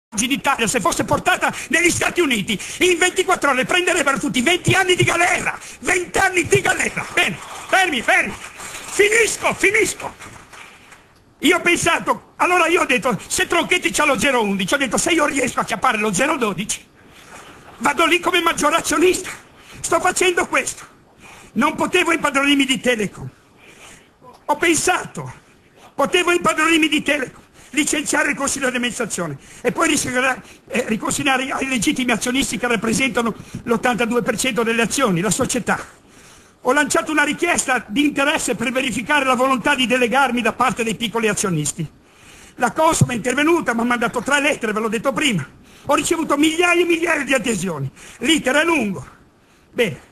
in Italia, se fosse portata negli Stati Uniti, in 24 ore prenderebbero tutti 20 anni di galera. 20 anni di galera. Bene, fermi. Finisco. Io ho pensato, allora io ho detto, se Tronchetti c'ha lo 0,11, ho detto, se io riesco a chiappare lo 0,12, vado lì come maggior azionista. Sto facendo questo. Non potevo impadronirmi di Telecom. Ho pensato, potevo impadronirmi di Telecom, licenziare il consiglio di amministrazione e poi riconsegnare ai legittimi azionisti che rappresentano l'82% delle azioni, la società. Ho lanciato una richiesta di interesse per verificare la volontà di delegarmi da parte dei piccoli azionisti. La Consob è intervenuta, mi ha mandato 3 lettere, ve l'ho detto prima. Ho ricevuto migliaia e migliaia di adesioni. L'iter è lungo. Bene.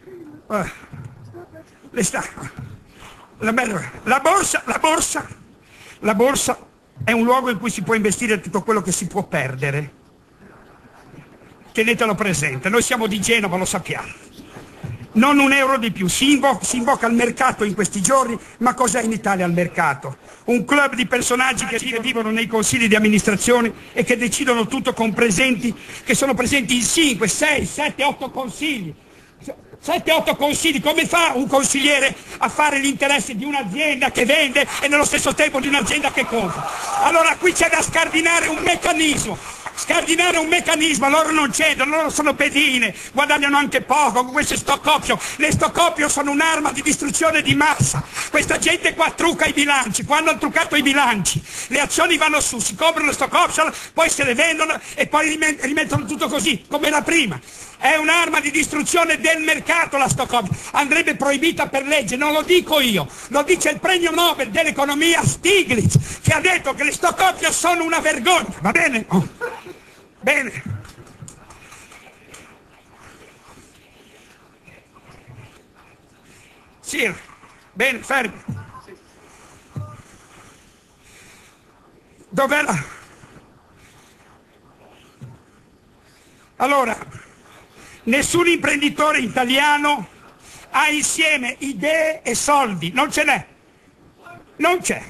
La borsa è un luogo in cui si può investire tutto quello che si può perdere. Tenetelo presente. Noi siamo di Genova, lo sappiamo. Non un euro di più, si invoca il mercato in questi giorni, ma cos'è in Italia il mercato? Un club di personaggi che vivono nei consigli di amministrazione e che decidono tutto con presenti, che sono presenti in 5, 6, 7, 8 consigli. 7-8 consigli, come fa un consigliere a fare gli interessi di un'azienda che vende e nello stesso tempo di un'azienda che compra? Allora qui c'è da scardinare un meccanismo, loro non cedono, loro sono pedine, guadagnano anche poco con queste stock option. Le stock option sono un'arma di distruzione di massa. Questa gente qua trucca i bilanci, quando hanno truccato i bilanci le azioni vanno su, si comprano le stock option, poi se le vendono e poi rimettono tutto così, come era prima. È un'arma di distruzione del mercato la stock option, andrebbe proibita per legge, non lo dico io, lo dice il premio Nobel dell'economia Stiglitz, che ha detto che le stock option sono una vergogna, va bene? Bene. Sì, bene, fermi. Dov'è la... Allora, nessun imprenditore italiano ha insieme idee e soldi, non ce n'è, non c'è.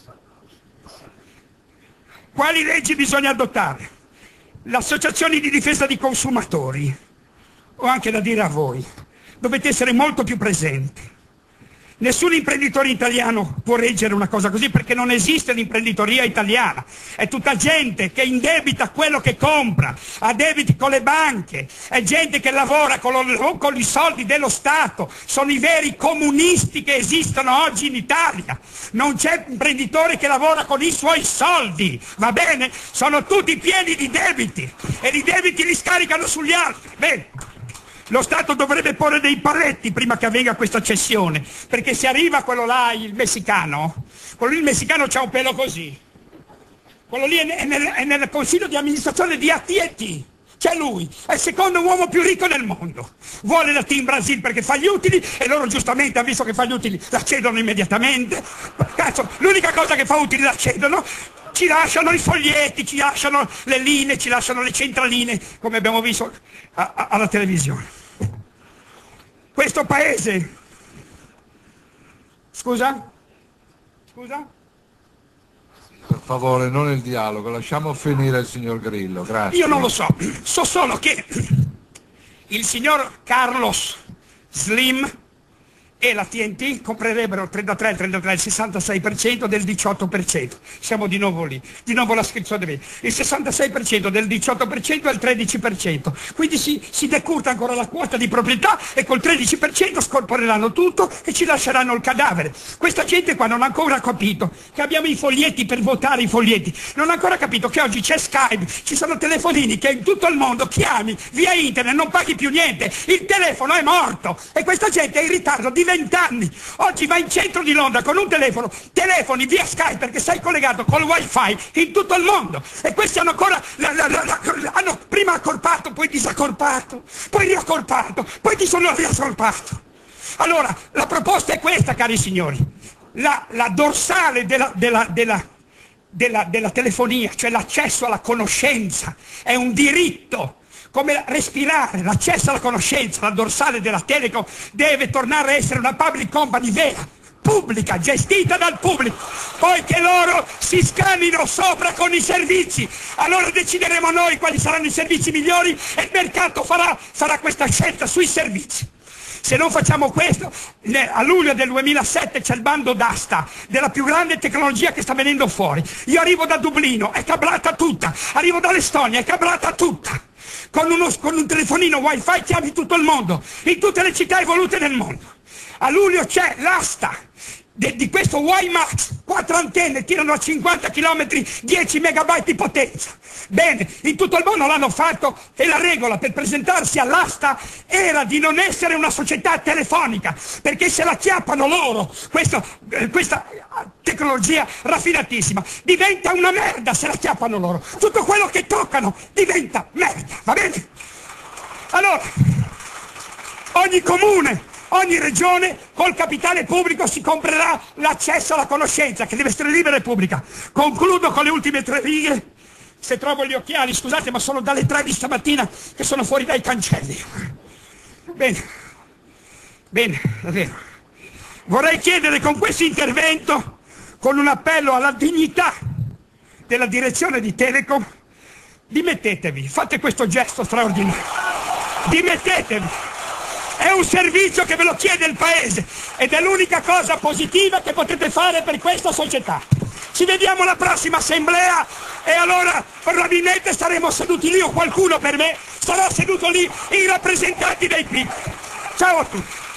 Quali leggi bisogna adottare? Le associazioni di difesa dei consumatori, ho anche da dire a voi, dovete essere molto più presenti. Nessun imprenditore italiano può reggere una cosa così perché non esiste l'imprenditoria italiana, è tutta gente che indebita quello che compra, ha debiti con le banche, è gente che lavora con i soldi dello Stato, sono i veri comunisti che esistono oggi in Italia, non c'è imprenditore che lavora con i suoi soldi, va bene? Sono tutti pieni di debiti e i debiti li scaricano sugli altri, bene? Lo Stato dovrebbe porre dei paletti prima che avvenga questa cessione, perché se arriva quello là, il messicano, quello lì il messicano c'ha un pelo così, quello lì è nel consiglio di amministrazione di AT&T, c'è lui, è il secondo uomo più ricco del mondo, vuole la Team Brasil perché fa gli utili e loro giustamente, visto che fa gli utili, la cedono immediatamente, cazzo, l'unica cosa che fa utili la cedono, ci lasciano i foglietti, ci lasciano le linee, ci lasciano le centraline, come abbiamo visto alla televisione. Questo paese... Scusa? Per favore, non il dialogo, lasciamo finire il signor Grillo, grazie. Io non lo so solo che il signor Carlos Slim e la TNT comprerebbero il 33, il 66% del 18%. Siamo di nuovo lì, di nuovo la scrizione vedi. Il 66% del 18% è il 13%. Quindi si decurta ancora la quota di proprietà e col 13% scorporeranno tutto e ci lasceranno il cadavere. Questa gente qua non ha ancora capito che abbiamo i foglietti per votare i foglietti. Non ha ancora capito che oggi c'è Skype, ci sono telefonini che in tutto il mondo chiami via internet, non paghi più niente. Il telefono è morto e questa gente è in ritardo di 20 anni. Oggi vai in centro di Londra con un telefono, telefoni via Skype perché sei collegato col wifi in tutto il mondo e questi hanno ancora hanno prima accorpato, poi disaccorpato, poi riaccorpato, poi ti sono riaccorpato. Allora la proposta è questa, cari signori, la dorsale della telefonia, cioè l'accesso alla conoscenza è un diritto come respirare, l'accesso alla conoscenza, la dorsale della Telecom deve tornare a essere una public company vera, pubblica, gestita dal pubblico, poi che loro si scannino sopra con i servizi, allora decideremo noi quali saranno i servizi migliori e il mercato farà questa scelta sui servizi. Se non facciamo questo, a luglio del 2007 c'è il bando d'asta della più grande tecnologia che sta venendo fuori. Io arrivo da Dublino, è cablata tutta, arrivo dall'Estonia, è cablata tutta. Con un telefonino wifi chiami tutto il mondo, in tutte le città evolute del mondo. A luglio c'è l'asta di questo WiMAX, 4 antenne, tirano a 50 km, 10 megabyte di potenza. Bene, in tutto il mondo l'hanno fatto e la regola per presentarsi all'asta era di non essere una società telefonica, perché se la chiappano loro, questa tecnologia raffinatissima, diventa una merda se la chiappano loro. Tutto quello che toccano diventa merda, va bene? Allora, ogni comune, ogni regione col capitale pubblico si comprerà l'accesso alla conoscenza, che deve essere libera e pubblica. Concludo con le ultime 3 righe. Se trovo gli occhiali, scusate, ma sono dalle 3 di stamattina che sono fuori dai cancelli. Bene, è vero. Vorrei chiedere con questo intervento, con un appello alla dignità della direzione di Telecom, dimettetevi, fate questo gesto straordinario. Dimettetevi. È un servizio che ve lo chiede il Paese ed è l'unica cosa positiva che potete fare per questa società. Ci vediamo alla prossima assemblea e allora probabilmente saremo seduti lì o qualcuno per me sarà seduto lì, i rappresentanti dei piccoli. Ciao a tutti.